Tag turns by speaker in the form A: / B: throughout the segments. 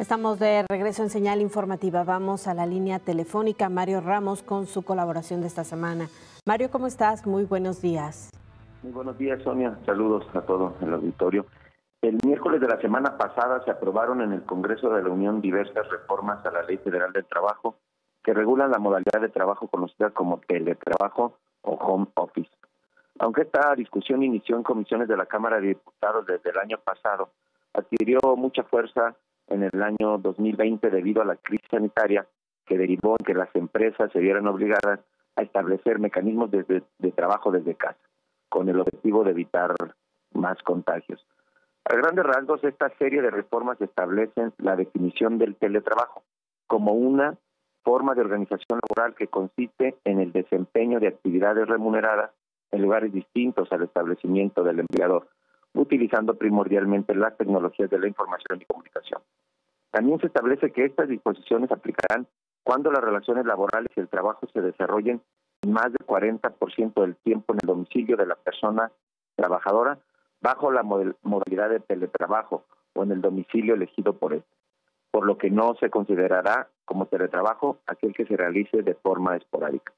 A: Estamos de regreso en Señal Informativa. Vamos a la línea telefónica. Mario Ramos con su colaboración de esta semana. Mario, ¿cómo estás? Muy buenos días.
B: Muy buenos días, Sonia. Saludos a todo el auditorio. El miércoles de la semana pasada se aprobaron en el Congreso de la Unión diversas reformas a la Ley Federal del Trabajo que regulan la modalidad de trabajo conocida como teletrabajo o home office. Aunque esta discusión inició en comisiones de la Cámara de Diputados desde el año pasado, adquirió mucha fuerza en el año 2020 debido a la crisis sanitaria que derivó en que las empresas se vieran obligadas a establecer mecanismos de trabajo desde casa, con el objetivo de evitar más contagios. A grandes rasgos, esta serie de reformas establecen la definición del teletrabajo como una forma de organización laboral que consiste en el desempeño de actividades remuneradas en lugares distintos al establecimiento del empleador, utilizando primordialmente las tecnologías de la información y comunicación. También se establece que estas disposiciones aplicarán cuando las relaciones laborales y el trabajo se desarrollen más del 40% del tiempo en el domicilio de la persona trabajadora bajo la modalidad de teletrabajo o en el domicilio elegido por él, por lo que no se considerará como teletrabajo aquel que se realice de forma esporádica.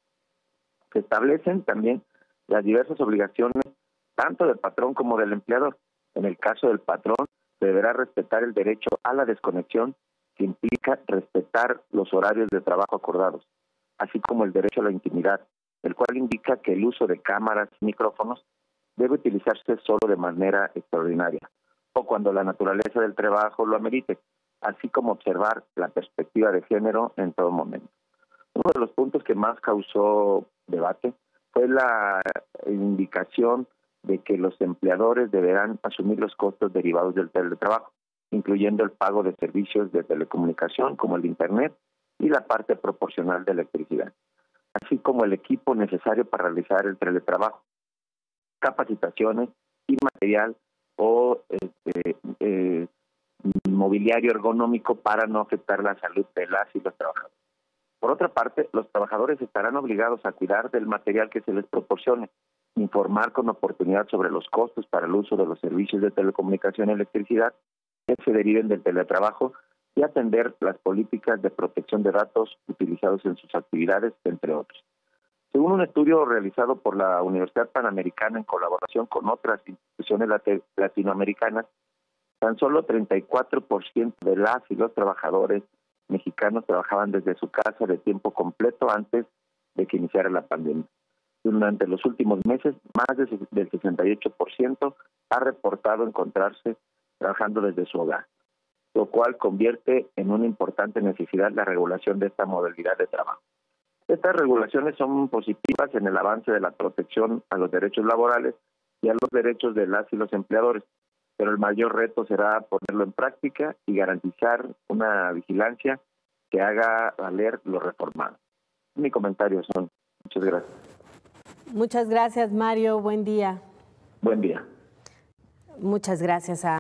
B: Se establecen también las diversas obligaciones tanto del patrón como del empleador. En el caso del patrón, deberá respetar el derecho a la desconexión, que implica respetar los horarios de trabajo acordados, así como el derecho a la intimidad, el cual indica que el uso de cámaras y micrófonos debe utilizarse solo de manera extraordinaria, o cuando la naturaleza del trabajo lo amerite, así como observar la perspectiva de género en todo momento. Uno de los puntos que más causó debate fue la indicación de que los empleadores deberán asumir los costos derivados del teletrabajo, incluyendo el pago de servicios de telecomunicación como el Internet y la parte proporcional de electricidad, así como el equipo necesario para realizar el teletrabajo, capacitaciones y material o mobiliario ergonómico para no afectar la salud de las y los trabajadores. Por otra parte, los trabajadores estarán obligados a cuidar del material que se les proporcione, informar con oportunidad sobre los costos para el uso de los servicios de telecomunicación y electricidad que se deriven del teletrabajo y atender las políticas de protección de datos utilizados en sus actividades, entre otros. Según un estudio realizado por la Universidad Panamericana en colaboración con otras instituciones latinoamericanas, tan solo 34% de las y los trabajadores mexicanos trabajaban desde su casa de tiempo completo antes de que iniciara la pandemia. Durante los últimos meses, más del 68% ha reportado encontrarse trabajando desde su hogar, lo cual convierte en una importante necesidad la regulación de esta modalidad de trabajo. Estas regulaciones son positivas en el avance de la protección a los derechos laborales y a los derechos de las y los empleadores, pero el mayor reto será ponerlo en práctica y garantizar una vigilancia que haga valer lo reformado. Mi comentario son. Muchas gracias.
A: Muchas gracias, Mario. Buen día.
B: Buen día.
A: Muchas gracias a